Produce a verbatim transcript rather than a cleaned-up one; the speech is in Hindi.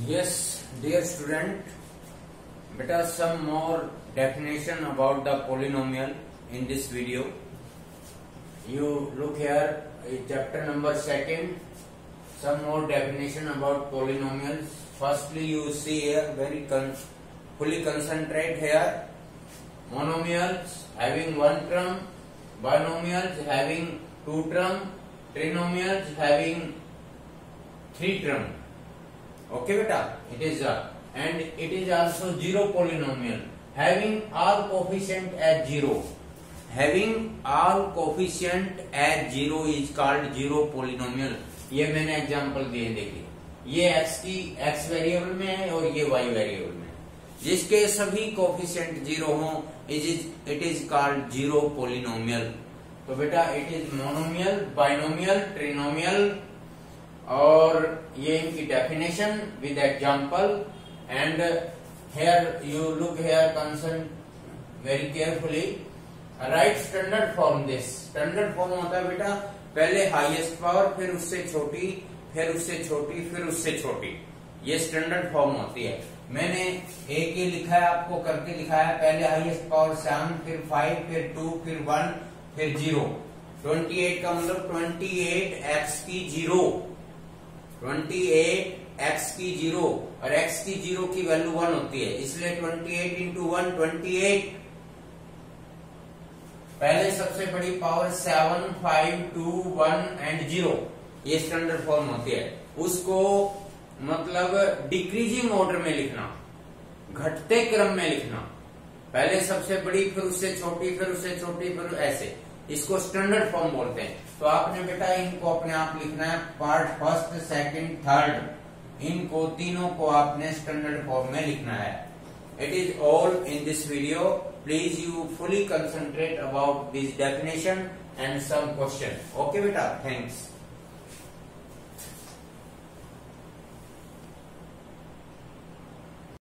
Yes, dear student, beta some more definition about the polynomial in this video. You look here, chapter number second, some more definition about polynomials. Firstly, you see here, very con fully concentrate here. Monomials having one term, binomials having two term, trinomials having three term. Okay beta, it is a, and it is also zero polynomial having all coefficient as zero. Having all coefficient as zero is called zero polynomial. ये मैंने एग्जांपल दिए, देखिए ये x की x वेरिएबल में है और ये y वेरिएबल में है, जिसके सभी कोफिशिएंट जीरो हों, it is called zero polynomial. तो बेटा it is monomial, binomial, trinomial, और ये इनकी definition with example. And here you look here concern very carefully. Right standard form. This standard form होता है बेटा पहले हाईएस्ट पावर, फिर उससे छोटी, फिर उससे छोटी, फिर उससे छोटी. ये स्टैंडर्ड फॉर्म होती है. मैंने एक ही लिखा है, आपको करके दिखाया. पहले हाईएस्ट पावर सेवन, फिर फाइव, फिर टू, फिर वन, फिर जीरो. ट्वेंटी एट का मतलब ट्वेंटी एट एक्स की जीरो, ट्वेंटी एट एक्स की जीरो, और एक्स की जीरो की वैल्यू वन होती है, इसलिए twenty eight into one twenty eight. पहले सबसे बड़ी power seven, five, two, one and zero. ये स्टैंडर्ड फॉर्म होती है. उसको मतलब डिक्रीजिंग ऑर्डर में लिखना, घटते क्रम में लिखना. पहले सबसे बड़ी, फिर उससे छोटी, फिर उससे छोटी, फिर ऐसे. इसको स्टैंडर्ड फॉर्म बोलते हैं. तो आपने बेटा इनको अपने आप लिखना है. पार्ट फर्स्ट, सेकंड, थर्ड, इनको तीनों को आपने स्टैंडर्ड फॉर्म में लिखना है. It is all in this video. Please you fully concentrate about this definition and some question. Okay beta, thanks.